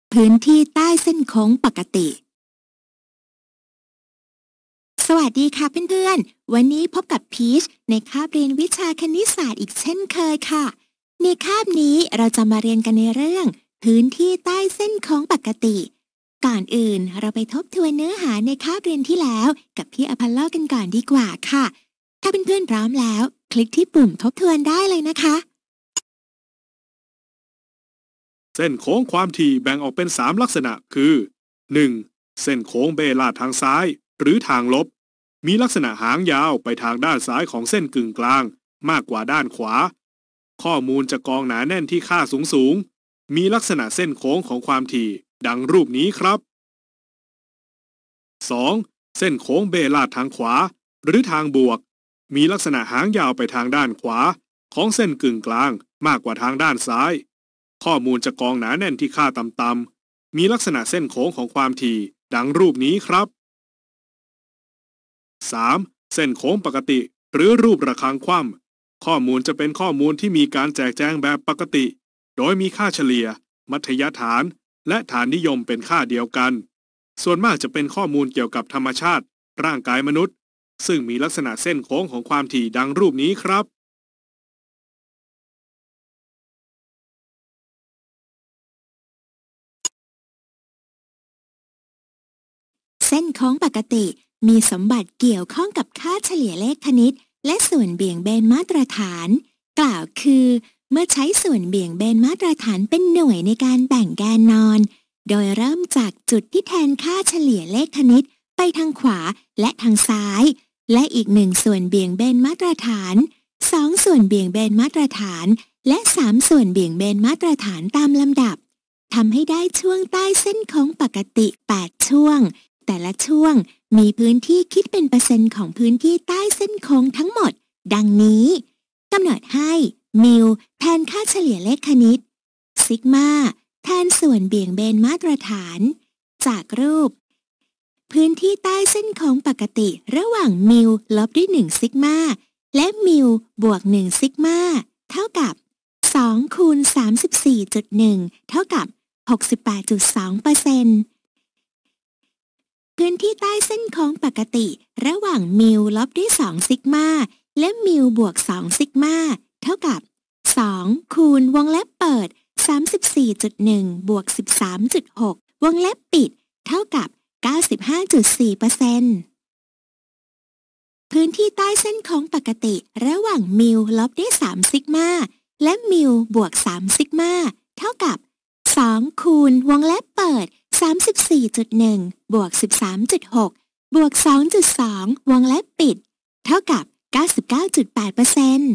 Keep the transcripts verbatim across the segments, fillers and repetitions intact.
พื้นที่ใต้เส้นโค้งปกติสวัสดีค่ะเพื่อนๆวันนี้พบกับพีชในคาบเรียนวิชาคณิตศาสตร์อีกเช่นเคยค่ะในคาบนี้เราจะมาเรียนกันในเรื่องพื้นที่ใต้เส้นโค้งปกติก่อนอื่นเราไปทบทวนเนื้อหาในคาบเรียนที่แล้วกับพี่อพอลโลกันก่อนดีกว่าค่ะถ้าเพื่อนๆพร้อมแล้วคลิกที่ปุ่มทบทวนได้เลยนะคะเส้นโค้งความถี่แบ่งออกเป็นสามลักษณะคือ หนึ่ง. เส้นโค้งเบลาดทางซ้ายหรือทางลบมีลักษณะหางยาวไปทางด้านซ้ายของเส้นกึ่งกลางมากกว่าด้านขวาข้อมูลจะกองหนาแน่นที่ค่าสูงสูงมีลักษณะเส้นโค้งของความถี่ดังรูปนี้ครับ สอง. เส้นโค้งเบลาดทางขวาหรือทางบวกมีลักษณะหางยาวไปทางด้านขวาของเส้นกึ่งกลางมากกว่าทางด้านซ้ายข้อมูลจะกองหนาแน่นที่ค่าต่ำๆมีลักษณะเส้นโค้งของความถี่ดังรูปนี้ครับ สาม. เส้นโค้งปกติหรือรูประฆังคว่ำข้อมูลจะเป็นข้อมูลที่มีการแจกแจงแบบปกติโดยมีค่าเฉลี่ยมัธยฐานและฐานนิยมเป็นค่าเดียวกันส่วนมากจะเป็นข้อมูลเกี่ยวกับธรรมชาติร่างกายมนุษย์ซึ่งมีลักษณะเส้นโค้งของความถี่ดังรูปนี้ครับเส้นโค้งปกติมีสมบัติเกี่ยวข้องกับค่าเฉลี่ยเลขคณิตและส่วนเบี่ยงเบนมาตรฐานกล่าวคือเมื่อใช้ส่วนเบี่ยงเบนมาตรฐานเป็นหน่วยในการแบ่งแกนนอนโดยเริ่มจากจุดที่แทนค่าเฉลี่ยเลขคณิตไปทางขวาและทางซ้ายและอีกหนึ่งส่วนเบี่ยงเบนมาตรฐานสองส่วนเบี่ยงเบนมาตรฐานและสามส่วนเบี่ยงเบนมาตรฐานตามลำดับทำให้ได้ช่วงใต้เส้นโค้งปกติแปดช่วงแต่ละช่วงมีพื้นที่คิดเป็นเปอร์เซ็นต์ของพื้นที่ใต้เส้นโค้งทั้งหมดดังนี้กำหนดให้มิวแทนค่าเฉลี่ยเลขคณิตซิกมาแทนส่วนเบี่ยงเบนมาตรฐานจากรูปพื้นที่ใต้เส้นโค้งปกติระหว่างมิวลบด้วยหนึ่งซิกมาและมิวบวกหนึ่งซิกมาเท่ากับสองคูณ สามสิบสี่จุดหนึ่ง เท่ากับ หกสิบแปดจุดสองเปอร์เซ็นต์ พื้นที่ใต้เส้นโค้งปกติระหว่างมิวลบด้วยสองซิกมาและมิวบวกสองซิกมาเท่ากับสองคูณวงเล็บเปิด สามสิบสี่จุดหนึ่ง บวก สิบสามจุดหก วงเล็บปิดเท่ากับ เก้าสิบห้าจุดสี่เปอร์เซ็นต์ พื้นที่ใต้เส้นโค้งปกติระหว่างมิวลบด้วยสามซิกมาและมิวบวกสามซิกมาเท่ากับสองคูณวงเล็บเปิด สามสิบสี่จุดหนึ่ง บวก สิบสามจุดหก บวก สองจุดสอง วงเล็บปิดเท่ากับ เก้าสิบเก้าจุดแปดเปอร์เซ็นต์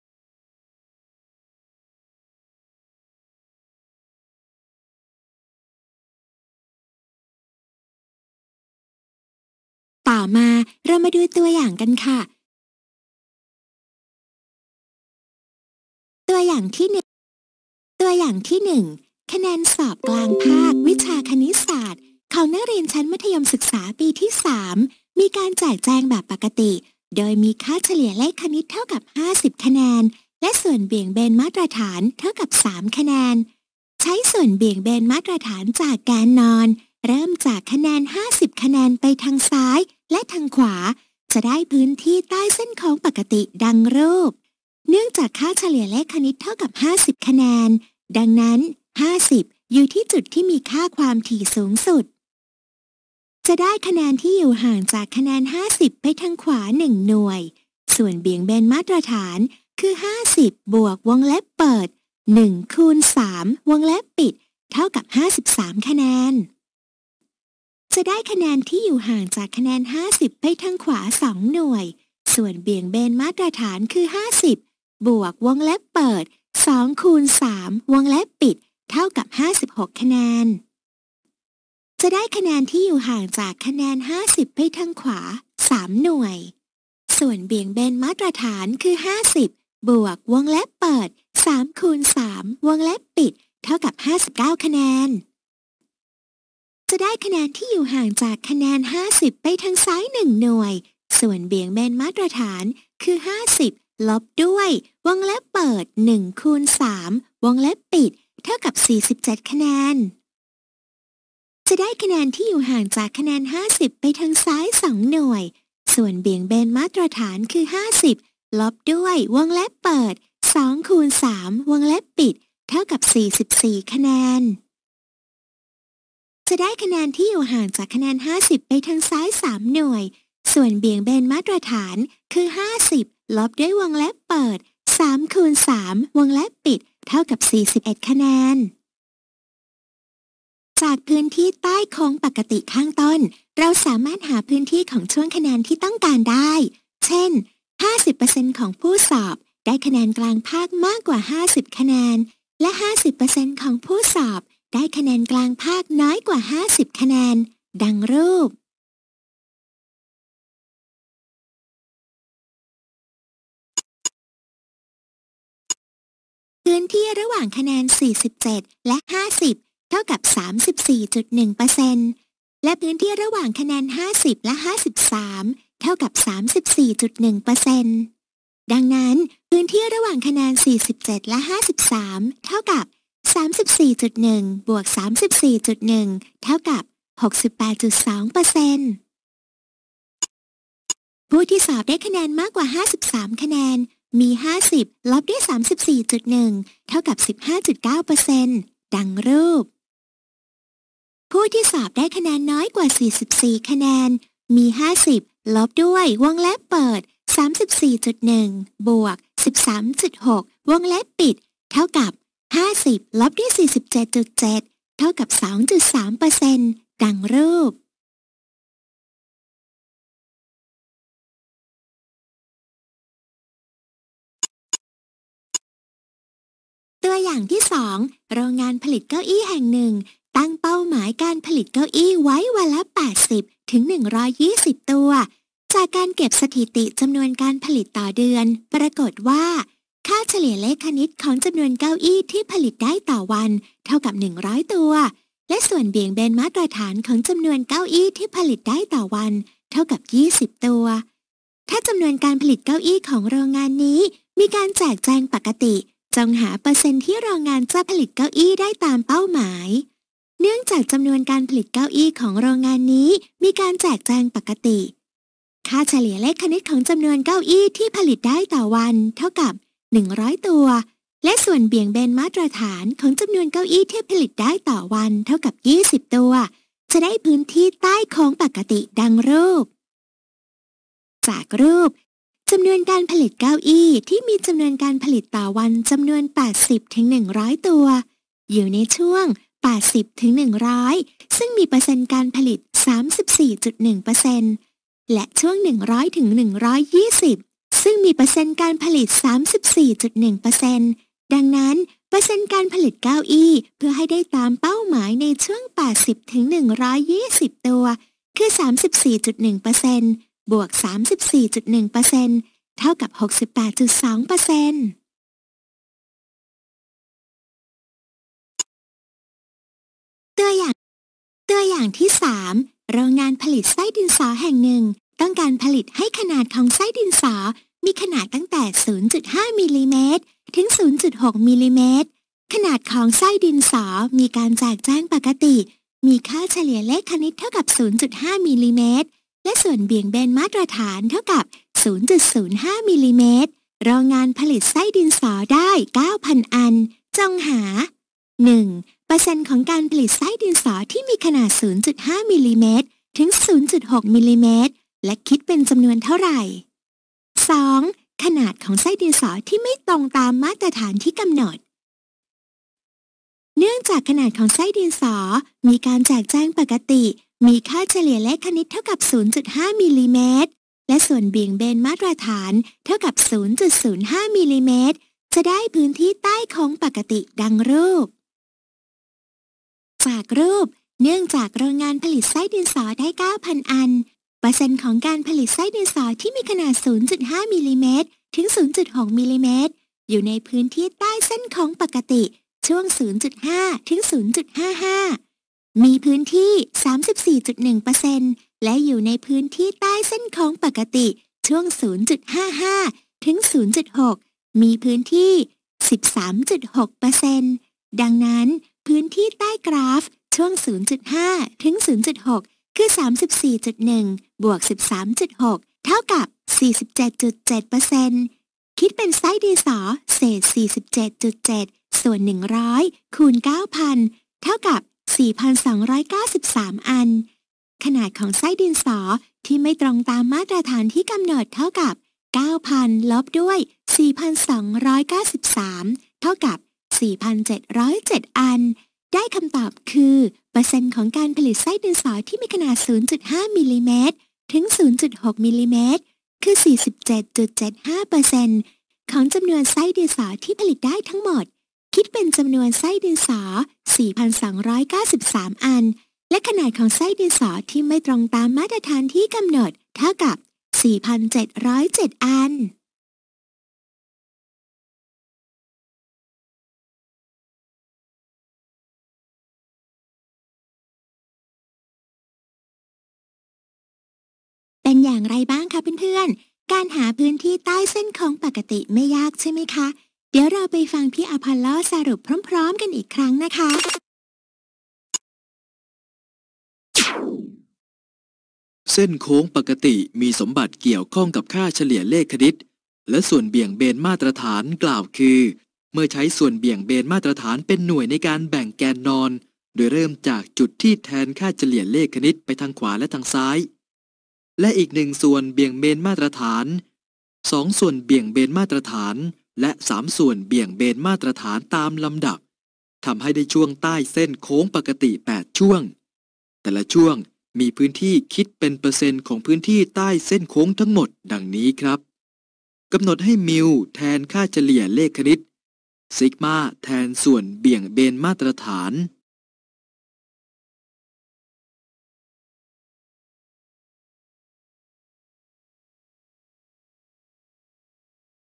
ต่อมาเรามาดูตัวอย่างกันค่ะตัวอย่างที่หนึ่งตัวอย่างที่หนึ่งคะแนนสอบกลางภาควิชาคณิตศาสตร์ของนักเรียนชั้นมัธยมศึกษาปีที่สามมีการแจกแจงแบบปกติโดยมีค่าเฉลี่ยเลขคณิตเท่ากับห้าสิบคะแนนและส่วนเบี่ยงเบนมาตรฐานเท่ากับสามคะแนนใช้ส่วนเบี่ยงเบนมาตรฐานจากแกนนอนเริ่มจากคะแนนห้าสิบคะแนนไปทางซ้ายและทางขวาจะได้พื้นที่ใต้เส้นโค้งปกติดังรูปเนื่องจากค่าเฉลี่ยเลขคณิตเท่ากับห้าสิบคะแนนดังนั้นห้าสิบอยู่ที่จุดที่มีค่าความถี่สูงสุดจะได้คะแนนที่อยู่ห่างจากคะแนนห้าสิบไปทางขวาหนึ่งหน่วยส่วนเบี่ยงเบนมาตรฐานคือห้าสิบบวกวงเล็บเปิดหนึ่งคูณสามวงเล็บปิดเท่ากับห้าสิบสามคะแนนจะได้คะแนนที่อยู่ห่างจากคะแนนห้าสิบไปทางขวาสองหน่วยส่วนเบี่ยงเบนมาตรฐานคือห้าสิบบวกวงเล็บเปิดสองคูณสามวงเล็บปิดเท่ากับห้าสิบหกคะแนนจะได้คะแนนที่อยู่ห่างจากคะแนนห้าสิบไปทางขวาสามหน่วยส่วนเบี่ยงเบนมาตรฐานคือห้าสิบบวกวงเล็บเปิดสามคูณสามวงเล็บปิดเท่ากับห้าสิบเก้าคะแนนจะได้คะแนนที่อยู่ห่างจากคะแนนห้าสิบไปทางซ้ายหนึ่งหน่วยส่วนเบี่ยงเบนมาตรฐานคือห้าสิบลบด้วยวงเล็บเปิดหนึ่งคูณสามวงเล็บปิดเท่ากับสี่สิบเจ็ดคะแนนจะได้คะแนนที่อยู่ห่างจากคะแนนห้าสิบไปทางซ้ายสองหน่วยส่วนเบี่ยงเบนมาตรฐานคือห้าสิบลบด้วยวงเล็บเปิดสองคูณสามวงเล็บปิดเท่ากับสี่สิบสี่คะแนนจะได้คะแนนที่อยู่ห่างจากคะแนนห้าสิบไปทางซ้ายสามหน่วยส่วนเบี่ยงเบนมาตรฐานคือห้าสิบลบด้วยวงเล็บเปิดสามคูณสามวงเล็บปิดเท่ากับสี่สิบเอ็ดคะแนนจากพื้นที่ใต้โค้งปกติข้างต้นเราสามารถหาพื้นที่ของช่วงคะแนนที่ต้องการได้เช่น ห้าสิบเปอร์เซ็นต์ ของผู้สอบได้คะแนนกลางภาคมากกว่าห้าสิบคะแนนและ ห้าสิบเปอร์เซ็นต์ ของผู้สอบได้คะแนนกลางภาคน้อยกว่าห้าสิบคะแนนดังรูปพื้นที่ระหว่างคะแนนสี่สิบเจ็ดและห้าสิบเท่ากับ สามสิบสี่จุดหนึ่งเปอร์เซ็นต์ และพื้นที่ระหว่างคะแนนห้าสิบและห้าสิบสามเท่ากับ สามสิบสี่จุดหนึ่งเปอร์เซ็นต์ ดังนั้นพื้นที่ระหว่างคะแนนสี่สิบเจ็ดและห้าสิบสามเท่ากับ สามสิบสี่จุดหนึ่ง บวก สามสิบสี่จุดหนึ่ง เท่ากับ หกสิบแปดจุดสองเปอร์เซ็นต์ ผู้ที่สอบได้คะแนนมากกว่าห้าสิบสามคะแนนมีห้าสิบลบด้วย สามสิบสี่จุดหนึ่ง เท่ากับ สิบห้าจุดเก้าเปอร์เซ็นต์ ดังรูปผู้ที่สอบได้คะแนนน้อยกว่าสี่สิบสี่คะแนนมีห้าสิบลบด้วยวงเล็บเปิด สามสิบสี่จุดหนึ่ง บวก สิบสามจุดหก วงเล็บปิดเท่ากับห้าสิบลบด้วย สี่สิบเจ็ดจุดเจ็ด เท่ากับ สองจุดสามเปอร์เซ็นต์ ดังรูปตัวอย่างที่สองโรงงานผลิตเก้าอี้แห่งหนึ่งตั้งเป้าหมายการผลิตเก้าอี้ไว้วันละ แปดสิบถึงหนึ่งร้อยยี่สิบ ตัวจากการเก็บสถิติจำนวนการผลิตต่อเดือนปรากฏว่าค่าเฉลี่ยเลขคณิตของจำนวนเก้าอี้ที่ผลิตได้ต่อวันเท่ากับหนึ่งร้อยตัวและส่วนเบี่ยงเบนมาตรฐานของจำนวนเก้าอี้ที่ผลิตได้ต่อวันเท่ากับยี่สิบตัวถ้าจำนวนการผลิตเก้าอี้ของโรงงานนี้มีการแจกแจงปกติจงหาเปอร์เซ็นต์ที่โรงงานจะผลิตเก้าอี้ได้ตามเป้าหมายเนื่องจากจำนวนการผลิตเก้าอี้ของโรงงานนี้มีการแจกแจงปกติค่าเฉลี่ยเลขคณิตของจำนวนเก้าอี้ที่ผลิตได้ต่อวันเท่ากับหนึ่งร้อยตัวและส่วนเบี่ยงเบนมาตรฐานของจำนวนเก้าอี้ที่ผลิตได้ต่อวันเท่ากับยี่สิบตัวจะได้พื้นที่ใต้โค้งปกติดังรูปจากรูปจำนวนการผลิตเก้าอี้ที่มีจำนวนการผลิตต่อวันจำนวน แปดสิบถึงหนึ่งร้อย ตัวอยู่ในช่วง แปดสิบถึงหนึ่งร้อย ซึ่งมีเปอร์เซ็นต์การผลิต สามสิบสี่จุดหนึ่งเปอร์เซ็นต์ และช่วง หนึ่งร้อยถึงหนึ่งร้อยยี่สิบ ซึ่งมีเปอร์เซ็นต์การผลิต สามสิบสี่จุดหนึ่งเปอร์เซ็นต์ ดังนั้นเปอร์เซ็นต์การผลิตเก้าอี้เพื่อให้ได้ตามเป้าหมายในช่วง แปดสิบถึงหนึ่งร้อยยี่สิบ ตัวคือ สามสิบสี่จุดหนึ่งเปอร์เซ็นต์ บวก สามสิบสี่จุดหนึ่งเปอร์เซ็นต์เท่ากับ หกสิบแปดจุดสองเปอร์เซ็นต์ ตัวอย่างตัวอย่างที่สามโรงงานผลิตไส้ดินสอแห่งหนึ่งต้องการผลิตให้ขนาดของไส้ดินสอมีขนาดตั้งแต่ ศูนย์จุดห้า มิลลิเมตรถึง ศูนย์จุดหก มิลลิเมตรขนาดของไส้ดินสอมีการแจกแจงปกติมีค่าเฉลี่ยเลขคณิตเท่ากับ ศูนย์จุดห้า มิลลิเมตรและส่วนเบี่ยงเบนมาตรฐานเท่ากับ ศูนย์จุดศูนย์ห้า มิลลิเมตรโรงงานผลิตไส้ดินสอได้ เก้าพัน อันจงหา หนึ่ง เปอร์เซ็นต์ของการผลิตไส้ดินสอที่มีขนาด ศูนย์จุดห้า มิลลิเมตรถึง ศูนย์จุดหก มิลลิเมตรและคิดเป็นจำนวนเท่าไหร่ สอง ขนาดของไส้ดินสอที่ไม่ตรงตามมาตรฐานที่กำหนดเนื่องจากขนาดของไส้ดินสอมีการแจกแจงปกติมีค่าเฉลี่ยเลขคณิตเท่ากับ ศูนย์จุดห้า มิลลิเมตรและส่วนเบี่ยงเบนมาตรฐานเท่ากับ ศูนย์จุดศูนย์ห้า มิลลิเมตรจะได้พื้นที่ใต้โค้งปกติดังรูปจากรูปเนื่องจากโรงงานผลิตไส้ดินสอได้ เก้าพัน อันเปอร์เซ็นต์ของการผลิตไส้ดินสอที่มีขนาด ศูนย์จุดห้า มิลลิเมตรถึง ศูนย์จุดหก มิลลิเมตรอยู่ในพื้นที่ใต้เส้นโค้งปกติช่วง ศูนย์จุดห้า ถึง ศูนย์จุดห้าห้า มีพื้นที่ สามสิบสี่จุดหนึ่งเปอร์เซ็นต์ และอยู่ในพื้นที่ใต้เส้นโค้งปกติช่วง ศูนย์จุดห้าห้า ถึง ศูนย์จุดหก มีพื้นที่ สิบสามจุดหกเปอร์เซ็นต์ ดังนั้นพื้นที่ใต้กราฟช่วง ศูนย์จุดห้า ถึง ศูนย์จุดหก คือ สามสิบสี่จุดหนึ่ง บวก สิบสามจุดหก เท่ากับ สี่สิบเจ็ดจุดเจ็ดเปอร์เซ็นต์ คิดเป็นไส้ดินสอเศษ สี่สิบเจ็ดจุดเจ็ด ส่วน หนึ่งร้อย คูณ เก้าพัน เท่ากับ สี่พันสองร้อยเก้าสิบสาม อัน ขนาดของไส้ดินสอที่ไม่ตรงตามมาตรฐานที่กำหนดเท่ากับ เก้าพัน ลบด้วย สี่พันสองร้อยเก้าสิบสาม เท่ากับ สี่พันเจ็ดร้อยเจ็ด อัน ได้คำตอบคือเปอร์เซ็นต์ของการผลิตไส้ดินสอที่มีขนาด ศูนย์จุดห้า มิลลิเมตร ถึง ศูนย์จุดหก มิลลิเมตร คือ สี่สิบเจ็ดจุดเจ็ดห้าเปอร์เซ็นต์ ของจำนวนไส้ดินสอที่ผลิตได้ทั้งหมด คิดเป็นจำนวนไส้ดินสอ สี่พันสองร้อยเก้าสิบสาม อัน และขนาดของไส้ดินสอที่ไม่ตรงตามมาตรฐานที่กำหนดเท่ากับ สี่พันเจ็ดร้อยเจ็ด อัน เป็นอย่างไรบ้างคะเพื่อนๆ การหาพื้นที่ใต้เส้นโค้งปกติไม่ยากใช่ไหมคะ เดี๋ยวเราไปฟังพี่อพอลโลสรุปพร้อมๆกันอีกครั้งนะคะเส้นโค้งปกติมีสมบัติเกี่ยวข้องกับค่าเฉลี่ยเลขคณิตและส่วนเบี่ยงเบนมาตรฐานกล่าวคือ เมื่อใช้ส่วนเบี่ยงเบนมาตรฐานเป็นหน่วยในการแบ่งแกนนอน โดยเริ่มจากจุดที่แทนค่าเฉลี่ยเลขคณิตไปทางขวาและทางซ้ายและอีกหนึ่งส่วนเบี่ยงเบนมาตรฐานสองส่วนเบี่ยงเบนมาตรฐานและสามส่วนเบี่ยงเบนมาตรฐานตามลำดับทำให้ได้ช่วงใต้เส้นโค้งปกติแปดช่วงแต่ละช่วงมีพื้นที่คิดเป็นเปอร์เซ็นต์ของพื้นที่ใต้เส้นโค้งทั้งหมดดังนี้ครับกำหนดให้มิวแทนค่าเฉลี่ยเลขคณิตซิกมาแทนส่วนเบี่ยงเบนมาตรฐาน